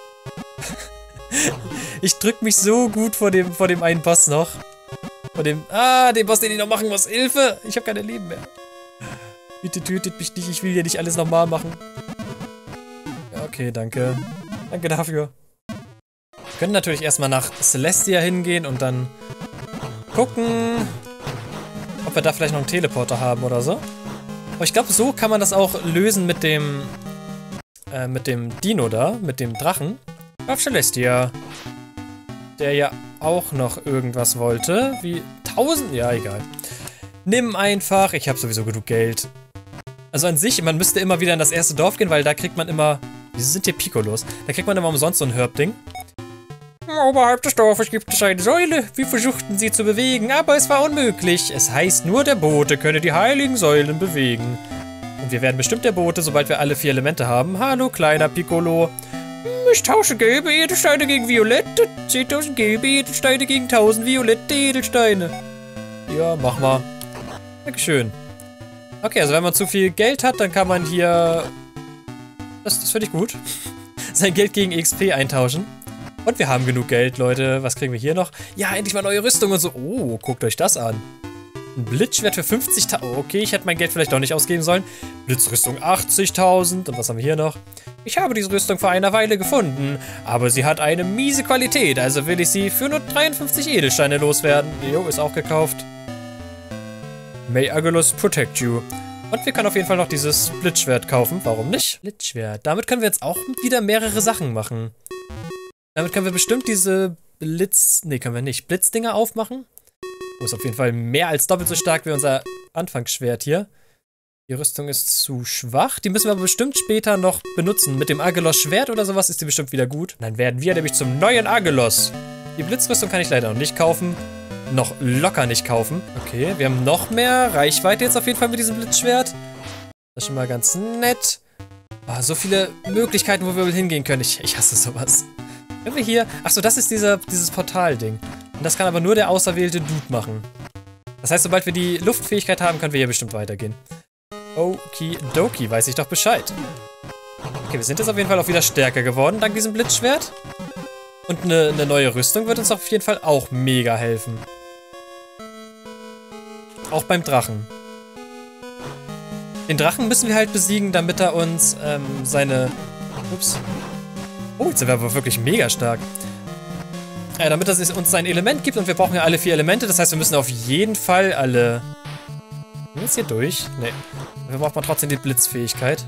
Ich drück mich so gut vor dem einen Boss noch. dem Boss, den ich noch machen muss. Hilfe! Ich habe keine Leben mehr. Bitte tötet mich nicht, ich will hier nicht alles nochmal machen. Ja, okay, danke. Danke dafür. Wir können natürlich erstmal nach Celestia hingehen und dann gucken, ob wir da vielleicht noch einen Teleporter haben oder so. Aber ich glaube, so kann man das auch lösen mit dem Dino da, mit dem Drachen. Auf Celestia. Der ja auch noch irgendwas wollte. Wie 1000? Ja, egal. Nimm einfach. Ich habe sowieso genug Geld. Also an sich, man müsste immer wieder in das erste Dorf gehen, weil da kriegt man immer... Wieso sind hier Piccolos? Da kriegt man immer umsonst so ein Herbding. Oberhalb des Dorfes gibt es eine Säule. Wir versuchten sie zu bewegen, aber es war unmöglich. Es heißt, nur der Bote könne die heiligen Säulen bewegen. Und wir werden bestimmt der Bote, sobald wir alle 4 Elemente haben. Hallo, kleiner Piccolo. Ich tausche gelbe Edelsteine gegen violette, 10.000 gelbe Edelsteine gegen 1.000 violette Edelsteine. Ja, mach mal. Dankeschön. Okay, also wenn man zu viel Geld hat, dann kann man hier Das finde ich gut. Sein Geld gegen XP eintauschen. Und wir haben genug Geld, Leute. Was kriegen wir hier noch? Ja, endlich mal neue Rüstung und so. Oh, guckt euch das an. Ein Blitzschwert für 50.000. Okay, ich hätte mein Geld vielleicht doch nicht ausgeben sollen. Blitzrüstung 80.000. Und was haben wir hier noch? Ich habe diese Rüstung vor einer Weile gefunden, aber sie hat eine miese Qualität, also will ich sie für nur 53 Edelsteine loswerden. Jo, ist auch gekauft. May Aggelos protect you. Und wir können auf jeden Fall noch dieses Blitzschwert kaufen. Warum nicht? Blitzschwert. Damit können wir jetzt auch wieder mehrere Sachen machen. Damit können wir bestimmt diese können wir nicht. Blitzdinger aufmachen. Oh, ist auf jeden Fall mehr als doppelt so stark wie unser Anfangsschwert hier. Die Rüstung ist zu schwach. Die müssen wir aber bestimmt später noch benutzen. Mit dem Aggelos-Schwert oder sowas ist die bestimmt wieder gut. Dann werden wir nämlich zum neuen Aggelos. Die Blitzrüstung kann ich leider noch nicht kaufen. Noch locker nicht kaufen. Okay, wir haben noch mehr Reichweite jetzt auf jeden Fall mit diesem Blitzschwert. Das ist schon mal ganz nett. Oh, so viele Möglichkeiten, wo wir wohl hingehen können. Ich hasse sowas. Können wir hier... Achso, das ist dieses Portal-Ding. Und das kann aber nur der auserwählte Dude machen. Das heißt, sobald wir die Luftfähigkeit haben, können wir hier bestimmt weitergehen. Okidoki, weiß ich doch Bescheid. Okay, wir sind jetzt auf jeden Fall auch wieder stärker geworden, dank diesem Blitzschwert. Und eine neue Rüstung wird uns auf jeden Fall auch mega helfen. Auch beim Drachen. Den Drachen müssen wir halt besiegen, damit er uns seine... Ups. Oh, jetzt sind wir aber wirklich mega stark. Damit er uns sein Element gibt und wir brauchen ja alle 4 Elemente. Das heißt, wir müssen auf jeden Fall alle... Sind wir jetzt hier durch? Nee. Wir brauchen trotzdem die Blitzfähigkeit.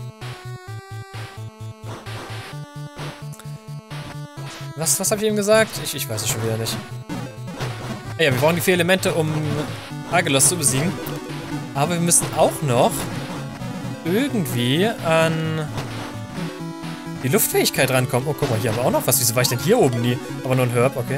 Was habe ich eben gesagt? Ich weiß es schon wieder nicht. Ja, wir brauchen die 4 Elemente, um Aggelos zu besiegen. Aber wir müssen auch noch irgendwie an die Luftfähigkeit rankommen. Oh, guck mal, hier haben wir auch noch was. Wieso war ich denn hier oben nie? Aber nur ein Herb, okay.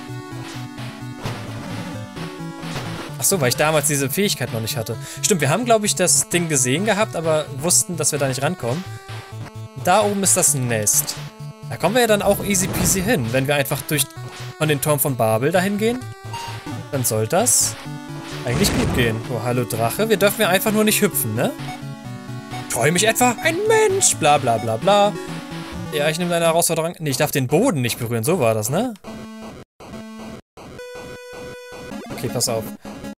Achso, weil ich damals diese Fähigkeit noch nicht hatte. Stimmt, wir haben, glaube ich, das Ding gesehen gehabt, aber wussten, dass wir da nicht rankommen. Da oben ist das Nest. Da kommen wir ja dann auch easy peasy hin. Wenn wir einfach von den Turm von Babel dahin gehen, dann soll das eigentlich gut gehen. Oh, hallo Drache. Wir dürfen ja einfach nur nicht hüpfen, ne? Träume ich etwa? Ein Mensch! Bla bla bla bla. Ja, ich nehme deine Herausforderung. Nee, ich darf den Boden nicht berühren. So war das, ne? Okay, pass auf.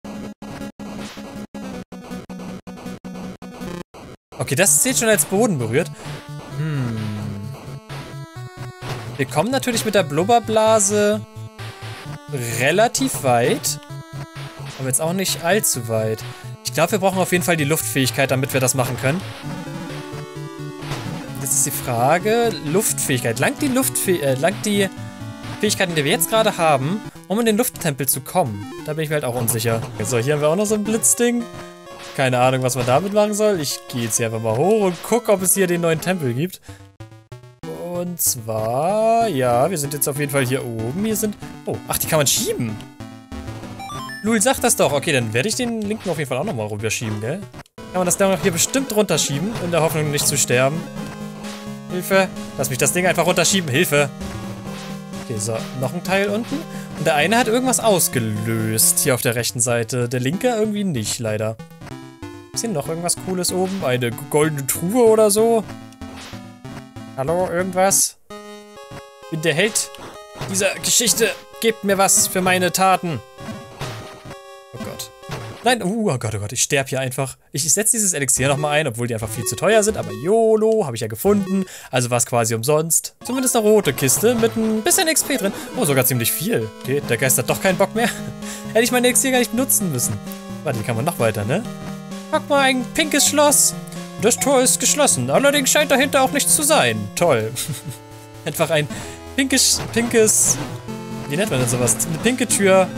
Okay, das zählt schon als Boden berührt. Wir kommen natürlich mit der Blubberblase relativ weit. Aber jetzt auch nicht allzu weit. Ich glaube, wir brauchen auf jeden Fall die Luftfähigkeit, damit wir das machen können. Jetzt ist die Frage, Luftfähigkeit. Langt die Fähigkeiten, die wir jetzt gerade haben, um in den Lufttempel zu kommen? Da bin ich mir halt auch unsicher. So, hier haben wir auch noch so ein Blitzding. Keine Ahnung, was man damit machen soll. Ich gehe jetzt hier einfach mal hoch und gucke, ob es hier den neuen Tempel gibt. Und zwar, ja, wir sind jetzt auf jeden Fall hier oben. Hier sind... Oh, ach, die kann man schieben. Lul, sag das doch. Okay, dann werde ich den linken auf jeden Fall auch nochmal rüberschieben, gell? Kann man das dann noch hier bestimmt runterschieben, in der Hoffnung, nicht zu sterben. Hilfe. Lass mich das Ding einfach runterschieben. Hilfe. Okay, so, noch ein Teil unten. Und der eine hat irgendwas ausgelöst, hier auf der rechten Seite. Der linke irgendwie nicht, leider. Ist hier noch irgendwas Cooles oben? Eine goldene Truhe oder so? Hallo, irgendwas? Ich bin der Held dieser Geschichte. Gebt mir was für meine Taten. Oh Gott. Nein, oh Gott, ich sterbe hier einfach. Ich setze dieses Elixier nochmal ein, obwohl die einfach viel zu teuer sind. Aber YOLO, habe ich ja gefunden. Also war es quasi umsonst. Zumindest eine rote Kiste mit ein bisschen XP drin. Oh, sogar ziemlich viel. Okay, der Geist hat doch keinen Bock mehr. Hätte ich mein Elixier gar nicht benutzen müssen. Warte, die kann man noch weiter, ne? Guck mal, ein pinkes Schloss. Das Tor ist geschlossen. Allerdings scheint dahinter auch nichts zu sein. Toll. Einfach ein pinkes... Wie nennt man denn sowas? Eine pinke Tür.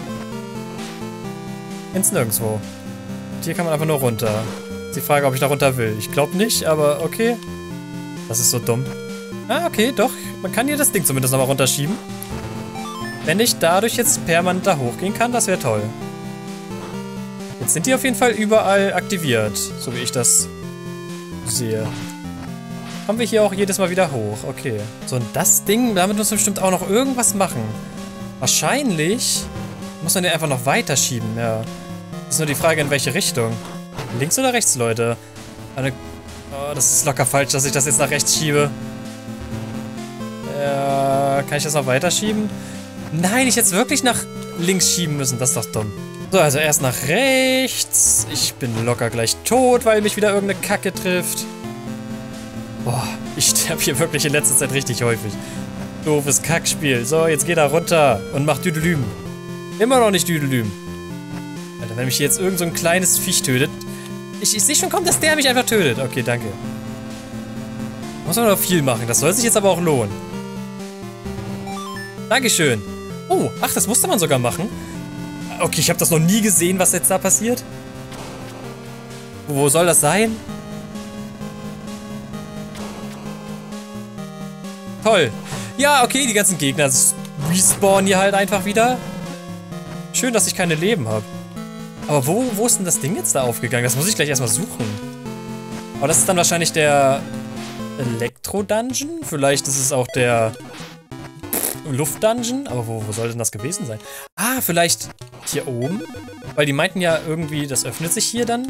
Ins Nirgendwo. Und hier kann man einfach nur runter. Ist die Frage, ob ich da runter will. Ich glaube nicht, aber okay. Das ist so dumm. Ah, okay, doch. Man kann hier das Ding zumindest nochmal runterschieben. Wenn ich dadurch jetzt permanent da hochgehen kann, das wäre toll. Jetzt sind die auf jeden Fall überall aktiviert, so wie ich das sehe. Kommen wir hier auch jedes Mal wieder hoch. Okay. So, und das Ding, damit müssen wir bestimmt auch noch irgendwas machen. Wahrscheinlich muss man den einfach noch weiterschieben, ja. Ist nur die Frage, in welche Richtung. Links oder rechts, Leute? das ist locker falsch, dass ich das jetzt nach rechts schiebe. Kann ich das noch weiter schieben? Nein, ich hätte es wirklich nach links schieben müssen. Das ist doch dumm. So, also erst nach rechts. Ich bin locker gleich tot, weil mich wieder irgendeine Kacke trifft. Boah, ich sterbe hier wirklich in letzter Zeit richtig häufig. Doofes Kackspiel. So, jetzt geht er runter und macht Düdelüm. Immer noch nicht Düdelüm. Alter, wenn mich jetzt irgend so ein kleines Viech tötet. Ich sehe schon kommen, dass der mich einfach tötet. Okay, danke. Muss man noch viel machen. Das soll sich jetzt aber auch lohnen. Dankeschön. Oh, ach, das musste man sogar machen. Okay, ich habe das noch nie gesehen, was jetzt da passiert. Wo soll das sein? Toll. Ja, okay, die ganzen Gegner respawnen hier halt einfach wieder. Schön, dass ich keine Leben habe. Aber wo ist denn das Ding jetzt da aufgegangen? Das muss ich gleich erstmal suchen. Aber das ist dann wahrscheinlich der Elektro-Dungeon. Vielleicht ist es auch der Luft-Dungeon. Aber wo soll denn das gewesen sein? Ah, vielleicht hier oben? Weil die meinten ja irgendwie, das öffnet sich hier dann.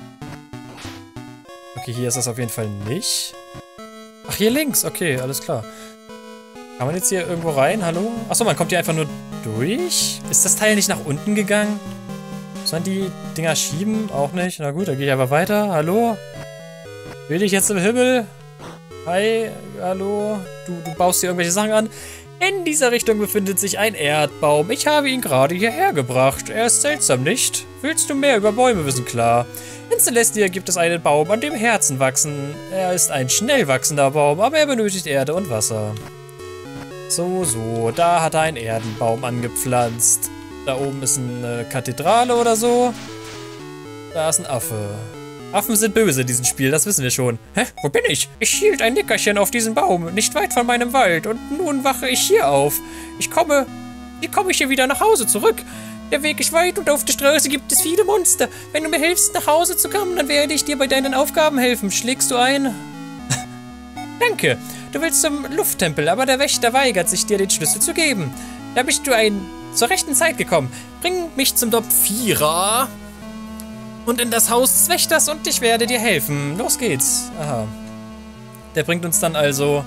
Okay, hier ist das auf jeden Fall nicht. Ach, hier links. Okay, alles klar. Kann man jetzt hier irgendwo rein? Hallo? Achso, man kommt hier einfach nur durch. Ist das Teil nicht nach unten gegangen? Sollen die Dinger schieben? Auch nicht. Na gut, dann gehe ich aber weiter. Hallo? Will ich jetzt im Himmel? Hi, hallo? Du baust hier irgendwelche Sachen an? In dieser Richtung befindet sich ein Erdbaum. Ich habe ihn gerade hierher gebracht. Er ist seltsam, nicht? Willst du mehr über Bäume wissen? Klar. In Celestia gibt es einen Baum, an dem Herzen wachsen. Er ist ein schnell wachsender Baum, aber er benötigt Erde und Wasser. So, da hat er einen Erdenbaum angepflanzt. Da oben ist eine Kathedrale oder so. Da ist ein Affe. Affen sind böse in diesem Spiel, das wissen wir schon. Hä? Wo bin ich? Ich hielt ein Nickerchen auf diesem Baum, nicht weit von meinem Wald. Und nun wache ich hier auf. Wie komme ich hier wieder nach Hause zurück? Der Weg ist weit und auf der Straße gibt es viele Monster. Wenn du mir hilfst, nach Hause zu kommen, dann werde ich dir bei deinen Aufgaben helfen. Schlägst du ein? Danke. Du willst zum Lufttempel, aber der Wächter weigert sich, dir den Schlüssel zu geben. Da bist du zur rechten Zeit gekommen. Bring mich zum Dopfierer und in das Haus des Wächters und ich werde dir helfen. Los geht's. Aha. Der bringt uns dann also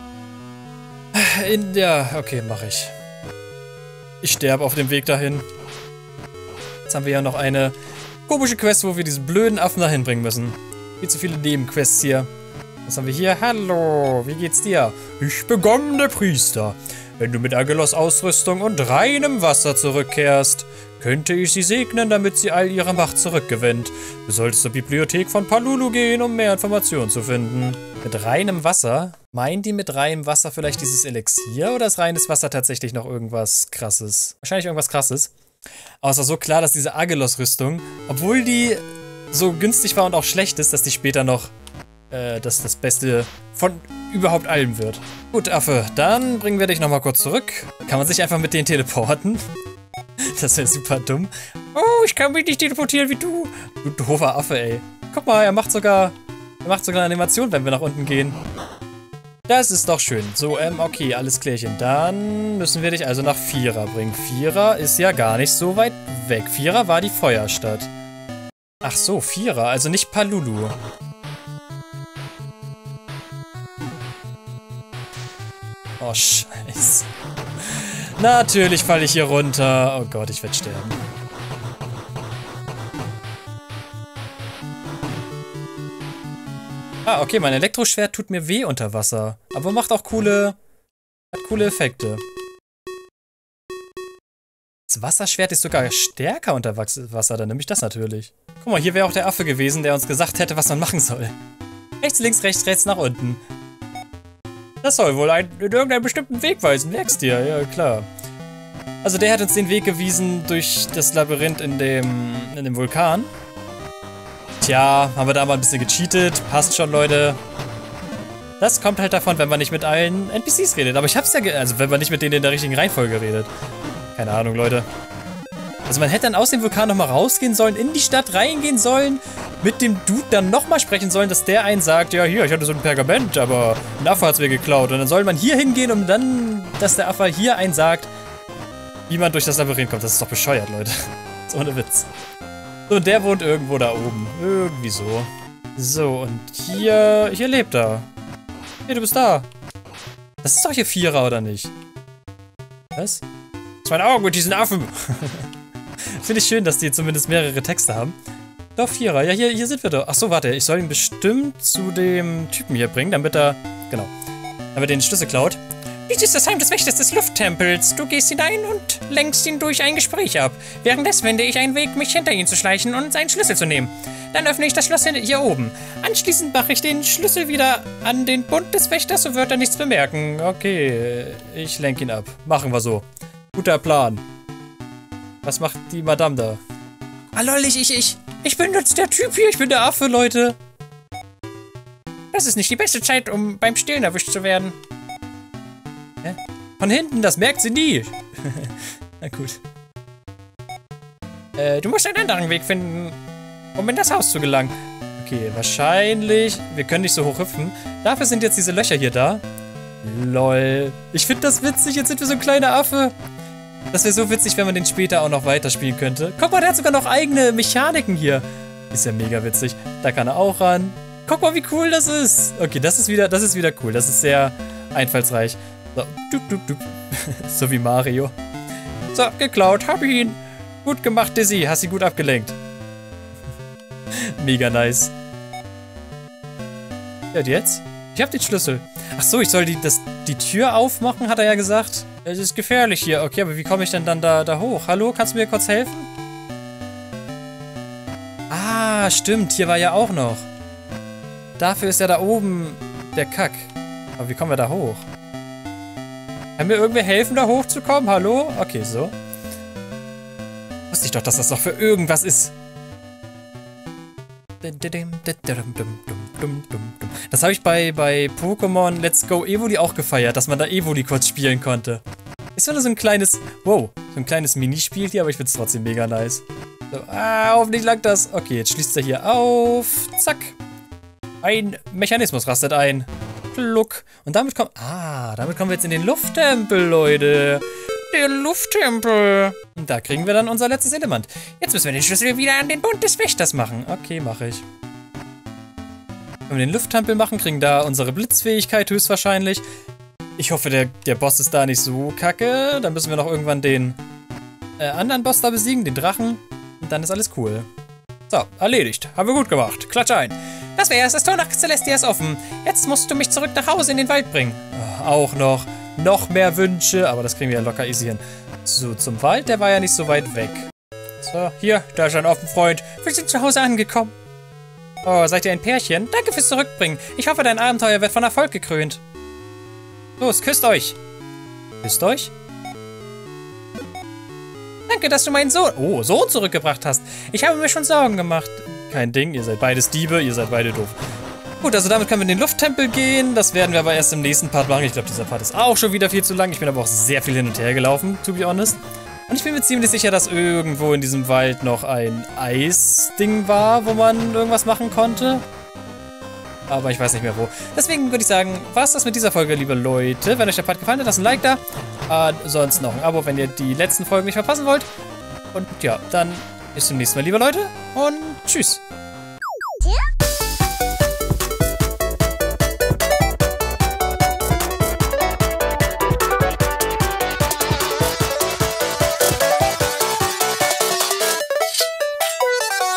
ja, okay, mache ich. Ich sterbe auf dem Weg dahin. Jetzt haben wir ja noch eine komische Quest, wo wir diesen blöden Affen dahin bringen müssen. Viel zu viele Nebenquests hier. Was haben wir hier? Hallo, wie geht's dir? Ich bekomme der Priester. Wenn du mit Agelos Ausrüstung und reinem Wasser zurückkehrst, könnte ich sie segnen, damit sie all ihre Macht zurückgewinnt. Du solltest zur Bibliothek von Palulu gehen, um mehr Informationen zu finden. Mit reinem Wasser? Meinen die mit reinem Wasser vielleicht dieses Elixier oder ist reines Wasser tatsächlich noch irgendwas Krasses? Wahrscheinlich irgendwas Krasses. Aber es war so klar, dass diese Agelos-Rüstung, obwohl die so günstig war und auch schlecht ist, dass die später noch das Beste von überhaupt allem wird. Gut, Affe, dann bringen wir dich nochmal kurz zurück. Kann man sich einfach mit denen teleporten? Das wäre super dumm. Oh, ich kann mich nicht teleportieren wie du. Du doofer Affe, ey. Guck mal, er macht sogar eine Animation, wenn wir nach unten gehen. Das ist doch schön. So, okay, alles klärchen. Dann müssen wir dich also nach Fira bringen. Fira ist ja gar nicht so weit weg. Fira war die Feuerstadt. Ach so, Fira, also nicht Palulu. Oh, scheiße. Natürlich falle ich hier runter. Oh Gott, ich werde sterben. Ah, okay, mein Elektroschwert tut mir weh unter Wasser. Aber macht auch coole Effekte. Das Wasserschwert ist sogar stärker unter Wasser, dann nehme ich das natürlich. Guck mal, hier wäre auch der Affe gewesen, der uns gesagt hätte, was man machen soll. Rechts, links, rechts nach unten. Das soll wohl in irgendeinen bestimmten Weg weisen, merkst du ja, ja klar. Also der hat uns den Weg gewiesen durch das Labyrinth in dem Vulkan. Tja, haben wir da mal ein bisschen gecheatet. Passt schon, Leute. Das kommt halt davon, wenn man nicht mit allen NPCs redet. Aber ich hab's ja, also wenn man nicht mit denen in der richtigen Reihenfolge redet. Keine Ahnung, Leute. Also man hätte dann aus dem Vulkan nochmal rausgehen sollen, in die Stadt reingehen sollen, mit dem Dude dann nochmal sprechen sollen, dass der einen sagt, ja hier, ich hatte so ein Pergament, aber ein Affe hat's mir geklaut. Und dann soll man hier hingehen, um dann, dass der Affe hier einen sagt, wie man durch das Labyrinth kommt. Das ist doch bescheuert, Leute. So ohne Witz. So, und der wohnt irgendwo da oben. Irgendwie so. So, und hier lebt er. Hey, du bist da. Das ist doch hier Vierer, oder nicht? Was? Das waren Augen mit diesen Affen. Finde ich schön, dass die zumindest mehrere Texte haben. Doch, Vierer. Ja, hier sind wir doch. Achso, warte. Ich soll ihn bestimmt zu dem Typen hier bringen, damit er... Genau. Damit er den Schlüssel klaut. Dies ist das Heim des Wächters des Lufttempels. Du gehst hinein und lenkst ihn durch ein Gespräch ab. Währenddessen wende ich einen Weg, mich hinter ihn zu schleichen und seinen Schlüssel zu nehmen. Dann öffne ich das Schloss hier oben. Anschließend mache ich den Schlüssel wieder an den Bund des Wächters, so wird er nichts bemerken. Okay, ich lenke ihn ab. Machen wir so. Guter Plan. Was macht die Madame da? Ah lol, ich bin jetzt der Typ hier. Ich bin der Affe, Leute. Das ist nicht die beste Zeit, um beim Stehlen erwischt zu werden. Hä? Von hinten, das merkt sie nie. Na gut. Du musst einen anderen Weg finden, um in das Haus zu gelangen. Okay, wahrscheinlich... Wir können nicht so hoch hüpfen. Dafür sind jetzt diese Löcher hier da. Lol. Ich finde das witzig. Jetzt sind wir so ein kleiner Affe. Das wäre so witzig, wenn man den später auch noch weiterspielen könnte. Guck mal, der hat sogar noch eigene Mechaniken hier. Ist ja mega witzig. Da kann er auch ran. Guck mal, wie cool das ist. Okay, das ist wieder cool. Das ist sehr einfallsreich. So, so wie Mario. So, geklaut. Hab ihn. Gut gemacht, Dizzy. Hast sie gut abgelenkt. Mega nice. Ja, und jetzt? Ich hab den Schlüssel. Ach so, ich soll die Tür aufmachen, hat er ja gesagt. Es ist gefährlich hier. Okay, aber wie komme ich denn dann da hoch? Hallo, kannst du mir kurz helfen? Ah, stimmt. Hier war ja auch noch. Dafür ist ja da oben der Kack. Aber wie kommen wir da hoch? Kann mir irgendwer helfen, da hochzukommen? Hallo? Okay, so. Wusste ich doch, dass das doch für irgendwas ist. Das habe ich bei Pokémon Let's Go Evoli auch gefeiert, dass man da Evoli kurz spielen konnte. Ist nur so ein kleines... Wow, so ein kleines Minispiel hier, aber ich finde es trotzdem mega nice. So, hoffentlich langt das. Okay, jetzt schließt er hier auf. Zack. Ein Mechanismus rastet ein. Pluck. Und damit kommen wir jetzt in den Lufttempel, Leute. Der Lufttempel. Und da kriegen wir dann unser letztes Element. Jetzt müssen wir den Schlüssel wieder an den Bund des Wächters machen. Okay, mache ich. Wenn wir den Lufttempel machen, kriegen da unsere Blitzfähigkeit höchstwahrscheinlich. Ich hoffe, der Boss ist da nicht so kacke. Dann müssen wir noch irgendwann den anderen Boss da besiegen, den Drachen. Und dann ist alles cool. So, erledigt. Haben wir gut gemacht. Klatsch ein. Das wär's. Das Tor nach Celestia ist offen. Jetzt musst du mich zurück nach Hause in den Wald bringen. Oh, auch noch. Noch mehr Wünsche. Aber das kriegen wir ja locker easy hin. So, zum Wald. Der war ja nicht so weit weg. So, hier. Da ist ein offen Freund. Wir sind zu Hause angekommen. Oh, seid ihr ein Pärchen? Danke fürs Zurückbringen. Ich hoffe, dein Abenteuer wird von Erfolg gekrönt. Los, küsst euch. Küsst euch? Danke, dass du meinen Sohn zurückgebracht hast. Ich habe mir schon Sorgen gemacht. Kein Ding, ihr seid beides Diebe, ihr seid beide doof. Gut, also damit können wir in den Lufttempel gehen. Das werden wir aber erst im nächsten Part machen. Ich glaube, dieser Part ist auch schon wieder viel zu lang. Ich bin aber auch sehr viel hin und her gelaufen, to be honest. Und ich bin mir ziemlich sicher, dass irgendwo in diesem Wald noch ein Eisding war, wo man irgendwas machen konnte. Aber ich weiß nicht mehr wo. Deswegen würde ich sagen, war's das mit dieser Folge, liebe Leute. Wenn euch der Part gefallen hat, lasst ein Like da. Sonst noch ein Abo, wenn ihr die letzten Folgen nicht verpassen wollt. Und ja, dann bis zum nächsten Mal, liebe Leute. Und tschüss.